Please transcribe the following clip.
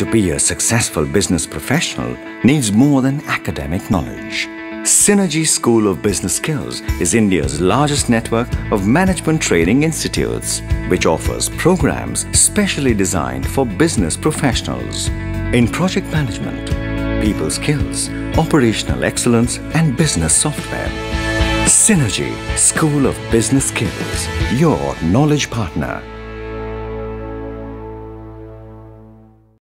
To be a successful business professional needs more than academic knowledge. Synergy School of Business Skills is India's largest network of management training institutes, which offers programs specially designed for business professionals in project management, people skills, operational excellence and business software. Synergy School of Business Skills, your knowledge partner.